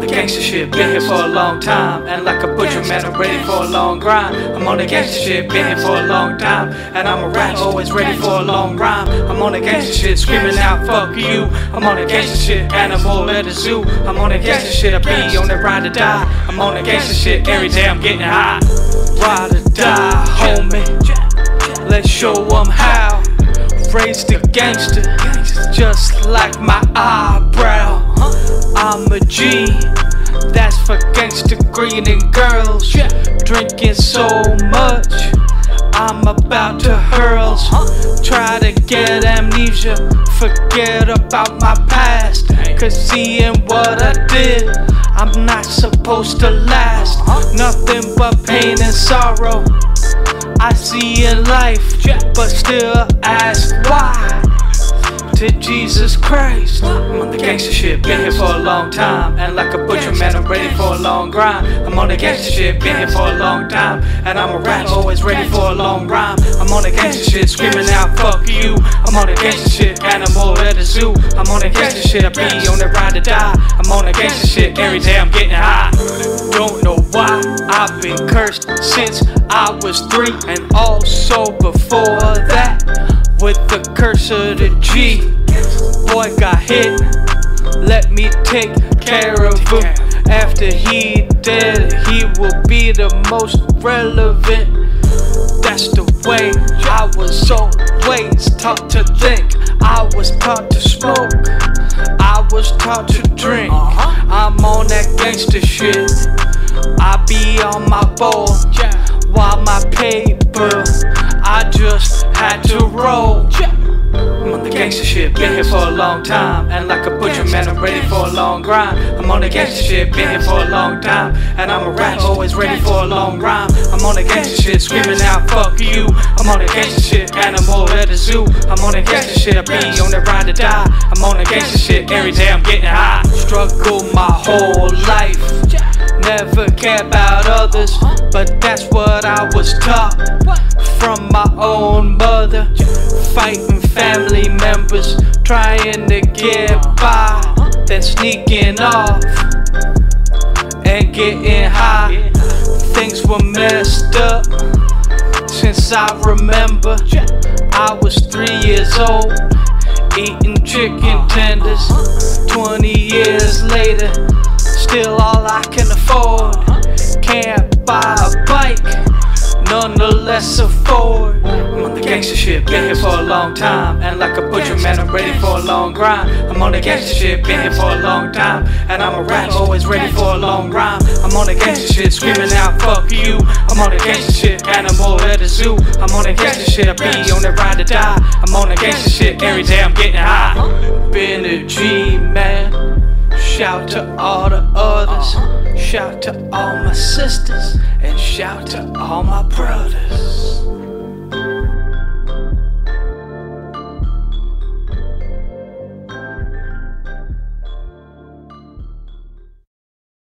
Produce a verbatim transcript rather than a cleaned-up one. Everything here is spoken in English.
the gangsta shit, been here for a long time. And like a butcher man, I'm ready for a long grind. I'm on the gangsta shit, been here for a long time. And I'm a rap, always ready for a long rhyme. I'm on the gangsta shit, screaming out fuck you. I'm on the gangsta shit, animal at the zoo. I'm on the gangsta shit, I be on the ride to die. I'm on the gangsta shit, every day I'm getting high. Ride or die, homie, let's show them how. Raise the gangster, just like my eyebrow. I'm a G, that's for gangster green and girls. Drinking so much, I'm about to hurl. Try to get amnesia, forget about my past. Cause seeing what I did, I'm not supposed to last. Nothing but pain and sorrow I see in life, but still ask why to Jesus Christ. I'm on the gangsta shit, been here for a long time. And like a butcher man, I'm ready for a long grind. I'm on the gangsta shit, been here for a long time. And I'm a rap, always ready for a long rhyme. I'm on the gangsta shit, screaming out fuck you. I'm on the gangsta shit, animal at the zoo. I'm on the gangsta shit, I be on the ride to die. I'm on the gangsta shit, every day I'm getting high. Don't know why I've been cursed since I was three, and also before that with the curse of the G. Boy got hit, let me take care of him. After he dead, he will be the most relevant. That's the way I was always taught to think. I was taught to smoke, I was taught to drink. I'm on that gangster shit, I be on my ball, while my paper I just had to roll. I'm on the gangsta shit, been here for a long time. And like a butcher man, I'm ready for a long grind. I'm on the gangsta shit, been here for a long time. And I'm a rap, always ready for a long rhyme. I'm on the gangsta shit, screaming out fuck you. I'm on the gangsta shit, animal at the zoo. I'm on the gangsta shit, I be on the ride to die. I'm on the gangsta shit, every day I'm getting high. Struggle my whole life, never care about others, but that's what I was taught from my own mother. Fighting family members, trying to get by, then sneaking off and getting high. Things were messed up since I remember. I was three years old, eating chicken tenders. Twenty years later, still all I can afford. Can't buy a bike, nonetheless afford. I'm on the gangsta shit, been here for a long time. And like a butcher man, I'm ready for a long grind. I'm on the gangsta shit, been here for a long time. And I'm a rap, always ready for a long rhyme. I'm on the gangsta shit, screaming out fuck you. I'm on the gangsta shit, animal at the zoo. I'm on the gangsta shit, I be on the ride to die. I'm on the gangsta shit, every day I'm getting high. Been a G man, shout to all the others, shout to all my sisters, and shout to all my brothers.